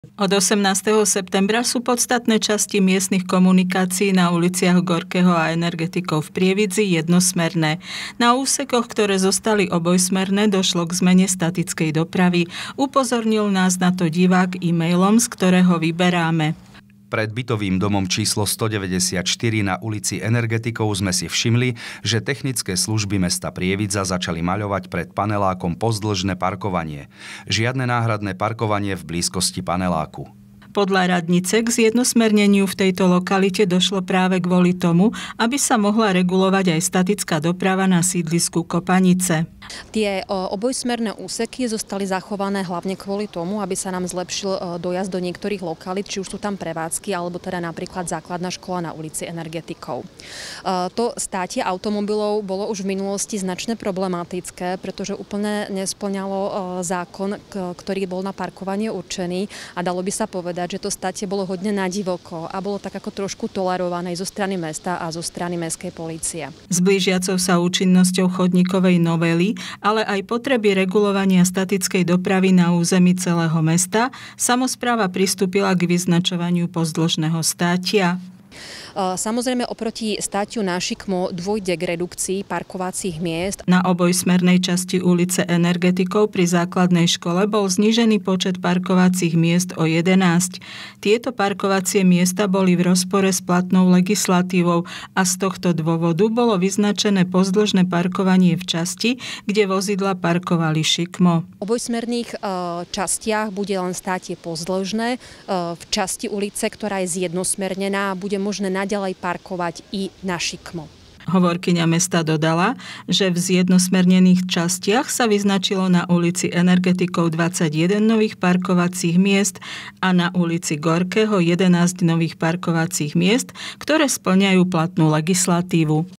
Od 18. septembra sú podstatné časti miestnych komunikácií na uliciach Gorkého a Energetikov v Prievidzi jednosmerné. Na úsekoch, ktoré zostali obojsmerné, došlo k zmene statickej dopravy. Upozornil nás na to divák e-mailom, z ktorého vyberáme. Pred bytovým domom číslo 194 na ulici Energetikov sme si všimli, že technické služby mesta Prievidza začali maľovať pred panelákom pozdĺžne parkovanie. Žiadne náhradné parkovanie v blízkosti paneláku. Podľa radnice k zjednosmerneniu v tejto lokalite došlo práve kvôli tomu, aby sa mohla regulovať aj statická doprava na sídlisku Kopanice. Tie obojsmerné úseky zostali zachované hlavne kvôli tomu, aby sa nám zlepšil dojazd do niektorých lokalít, či už sú tam prevádzky, alebo teda napríklad základná škola na ulici Energetikov. To státie automobilov bolo už v minulosti značne problematické, pretože úplne nesplňalo zákon, ktorý bol na parkovanie určený, a dalo by sa povedať, že to státie bolo hodne nadivoko a bolo tak ako trošku tolerované zo strany mesta a zo strany mestskej polície. S blížiacou sa účinnosťou chodníkovej novely, ale aj potreby regulovania statickej dopravy na území celého mesta, samospráva pristúpila k vyznačovaniu pozdĺžneho státia. Samozrejme, oproti státiu na Šikmo dôjde k redukcii parkovacích miest. Na obojsmernej časti ulice Energetikov pri základnej škole bol znížený počet parkovacích miest o 11. Tieto parkovacie miesta boli v rozpore s platnou legislatívou a z tohto dôvodu bolo vyznačené pozdĺžne parkovanie v časti, kde vozidla parkovali šikmo. V obojsmerných častiach bude len státie pozdĺžne. V časti ulice, ktorá je zjednosmernená, bude možné naďalej parkovať i na šikmo. Hovorkyňa mesta dodala, že v zjednosmernených častiach sa vyznačilo na ulici Energetikov 21 nových parkovacích miest a na ulici Gorkého 11 nových parkovacích miest, ktoré spĺňajú platnú legislatívu.